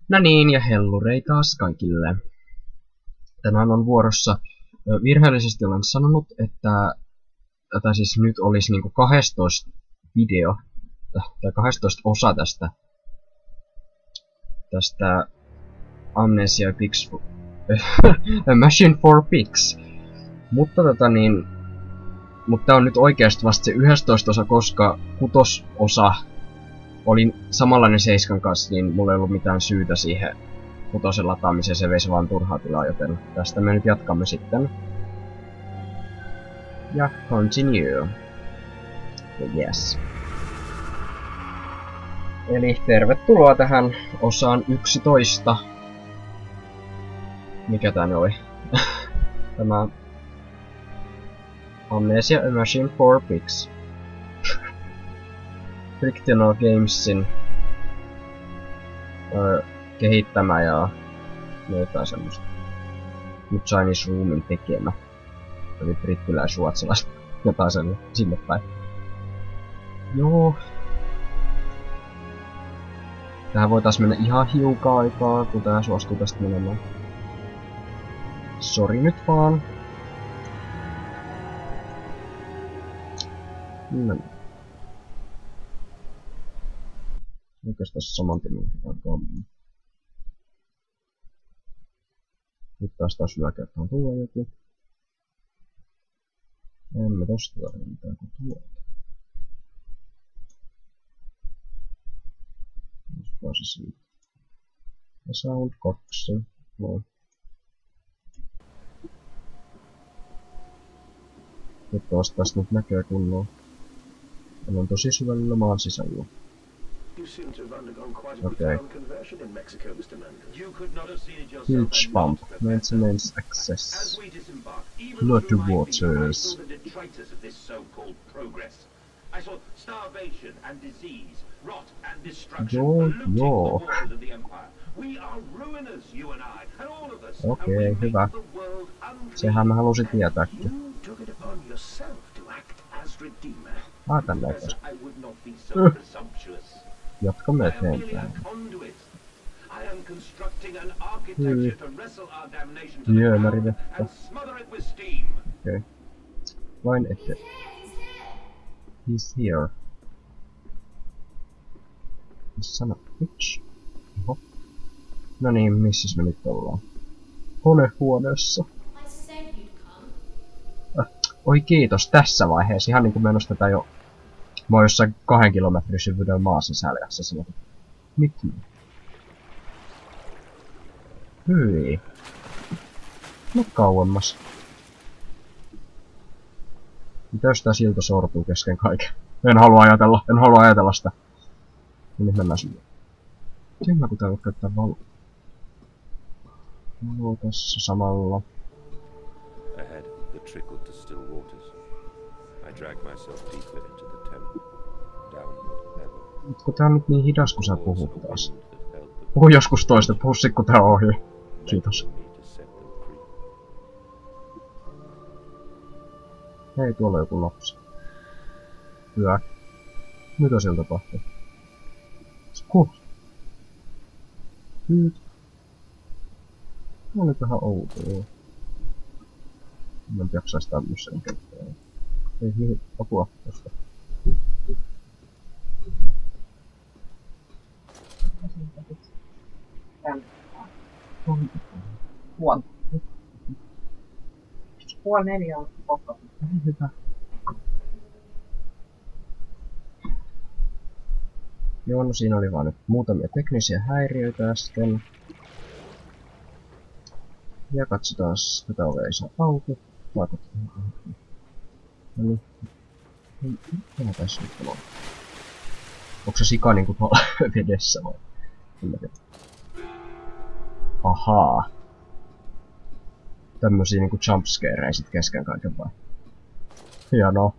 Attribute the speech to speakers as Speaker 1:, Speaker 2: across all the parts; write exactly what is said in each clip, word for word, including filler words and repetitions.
Speaker 1: No niin, ja hellurei taas kaikille. Tänään on vuorossa, virheellisesti olen sanonut, että tai siis nyt olisi niinku kaksitoista video, tai kaksitoista osa tästä, tästä Amnesia Pigs, Machine for Pigs. Mutta tota niin, mutta tää on nyt oikeasti vasta se yhdestoista osa, koska kutososa oli samanlainen seiskan kanssa, niin mulla ei ollut mitään syytä siihen kutosen lataamiseen, se veisi vaan turhaa tilaa, joten tästä me nyt jatkamme sitten. Ja continue. Yes. Eli tervetuloa tähän osaan yksitoista. Mikä tää oli? Tämä Amnesia A Machine for Pigs. Frictional Gamesin öö, kehittämä ja jotain semmoista. Nyt Chinese Roomin tekemä. Eli brittiläis-ruotsalais jotain sen sinne päin. Joo. Tähän voitais mennä ihan hiukan aikaa, kun tää suostuu tästä menemään. Sori nyt vaan. No. Oikeastaan saman tien aikaa. Nyt taas taas yläkertaan tulee joku. Emme tosta tarvitse mitään kuin tuota. Olisikohan se siitä. Ja sound kaksi. No. Toivottavasti tästä nyt näkee kunnolla. Täällä on tosi syvällä maan sisällä. Okay. Huge pump. Maintenance access. Flood waters. Joo, joo. Okei, okay, hyvä. Sehän mä halusin tietääkin. Ah, tällä ei jatkamme eteenpäin. Hyi. Viemärivettä. Okei. Okay. Vain eteen. He's here. Son of a bitch. Oho. No niin, missäs me nyt ollaan? Konehuoneessa. Äh, oi kiitos, tässä vaiheessa. Ihan niinku menossa tätä jo. Mä oon jossain kahden kilometrin syvyydellä maan sisällä. Mitä? Hyi. No kauemmas. Mitä jos tää silta sortuu kesken kaiken? En halua ajatella, en halua ajatella sitä. Ja nyt mennään sinne. Siinä kun tää voi käyttää valo. Valo tässä samalla.
Speaker 2: Ahead, the trickle to still waters. I drag myself deeper into the temple, downward ever.
Speaker 1: Mut kun tää on nyt niin hidas, kun sä puhut taas. Puhu joskus toista, puhu sit kun tää on ohi. Kiitos. Hei, tuolla on joku lapsi. Hyvä. Mitä siellä tapahtuu? Skuh. Nyt. Tää oli vähän outoa. Mä en jaksais tämmösen käyttää. Ei mihin apua tosta.
Speaker 3: Puoli. Puoli neljä on koko.
Speaker 1: Hyvä. Joo, no siinä oli vaan nyt muutamia teknisiä häiriöitä äsken. Ja katsotaan, tätä ovea ei saa auki. Vaikut. No niin. Mitä tässä nyt on? Onko se sika niinku tuolla vedessä vai? Ahaa. Tämmösiä niinku jumpscareja sit kesken kaiken vai? Hienoa.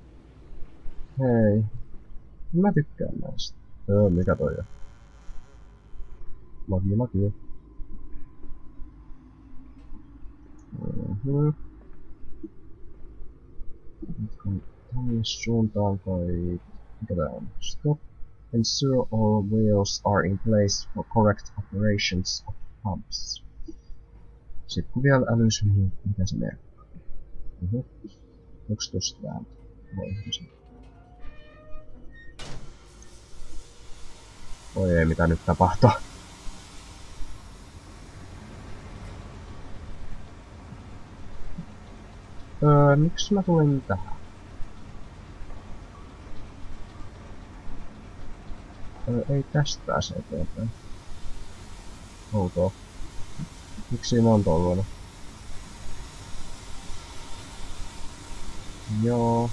Speaker 1: Hei. Mä tykkään näistä. Öö, mikä toi on? Magia, magia. Mhm. Nyt kun tänne suuntaan kai... Mikä tää on? Stop. Ensure all wheels are in place for correct operations of pumps. Sitten kun vielä älys, niin mitä se merkkaa? Uhuh. Onks tosta vääntö? Voi se. Oi ei, mitä nyt tapahtuu? Öö, miksi mä tulin tähän? Öö, ei tästä pääse eteenpäin. Outoa. Miksi siinä on tollanen? Joo.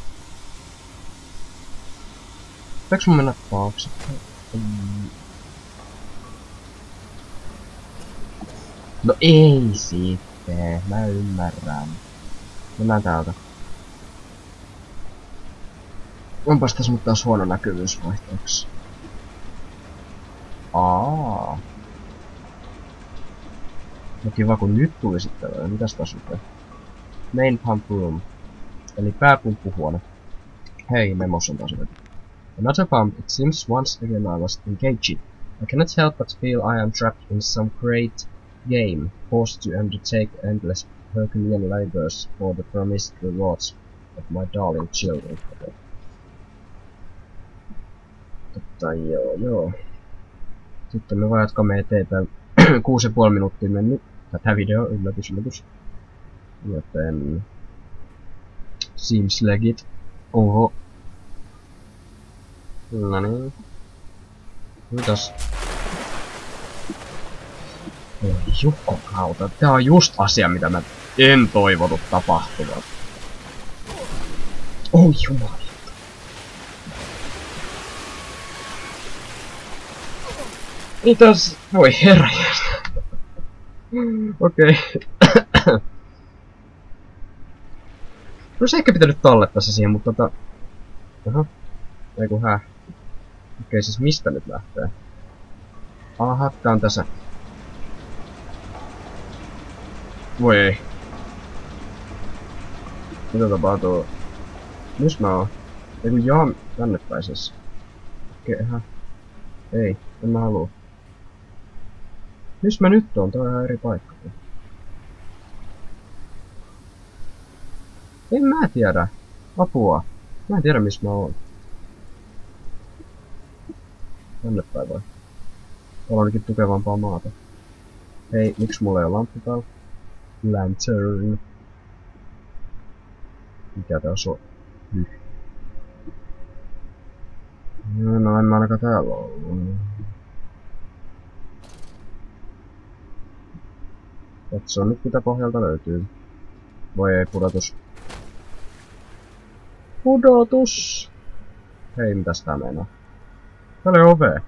Speaker 1: Pitääks mun mennä taakse? Mm. No ei sitten, mä ymmärrän. Mennään täältä. Onpas tässä nyt taas huono näkyvyys vaihteeksi. Aa. No kiva kun nyt tuli sitten. Mitäs taas lukee? Main pump room. Eli pääpumppuhuone. Hei, memos on taas yritetty. Another pump, it seems once again I was engaged. I cannot help but feel I am trapped in some great game, forced to undertake endless Herculean labors for the promised rewards of my darling children. Okay. Totta joo joo. Sitten me vaan jatkamme eteenpäin. Kuusi ja puoli minuuttia mennyt. Tätä video, yllätys yllätys. Joten... Seems legit. Oho. No niin. Mitäs? Ei jukkokauta. Tää on just asia, mitä mä en toivonut tapahtuvan. Oh jumala. Mitäs? Voi herranjestas. Okei. Okay. No se ehkä pitänyt tallettaa se siihen, mutta tota... Aha. Eiku hää. Okei, okay, siis mistä nyt lähtee? Aha, tää on tässä. Voi ei. Mitä tapahtuu? Missä mä oon? Eiku jaa, tänne päin siis. Okei, okay, hää. Ei, en mä haluu. Missä mä nyt oon? Tää on ihan eri paikka. En mä tiedä. Apua. Mä en tiedä missä mä oon. Tänne päin vai? Täällä on ainakin tukevampaa maata. Hei, miksi mulla ei oo lamppu täällä? Lantern. Mikä tässä on? Hyh. No en mä ainakaan täällä oo. Katso nyt mitä pohjalta löytyy. Voi ei, pudotus. Pudotus! Hei, mitäs tää meinaa? Täällä on ove.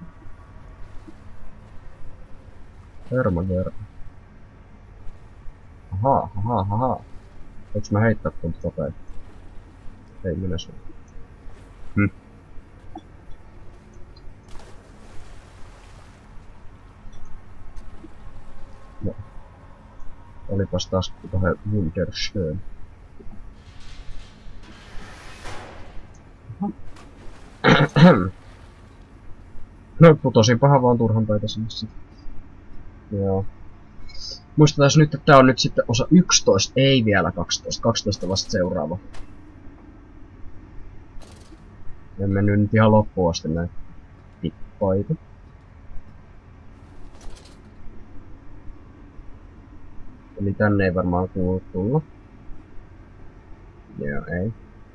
Speaker 1: Herman verran. Ahaa, ahaa, ahaa. Voinks mä heittää tuon topein? Ei minä sun. Hm. No. Olipas taas tuohon Wunderstön. No putosinpahan vaan turhan päitä sinne sit. Joo. Muistetaan nyt, että tää on nyt sitten osa yksitoista, ei vielä kaksitoista. kaksitoista vasta seuraava. En mennyt nyt ihan loppuun asti näin tippaita. Eli tänne ei varmaan kuulu tulla. Joo, ei.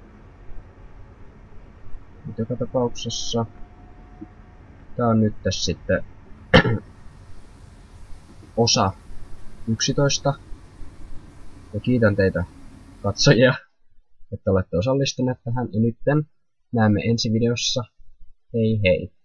Speaker 1: Mutta joka tapauksessa tää on nyt sitten osa yksitoista. Ja kiitän teitä katsojia, että olette osallistuneet tähän. Ja nytten näemme ensi videossa. Hei hei!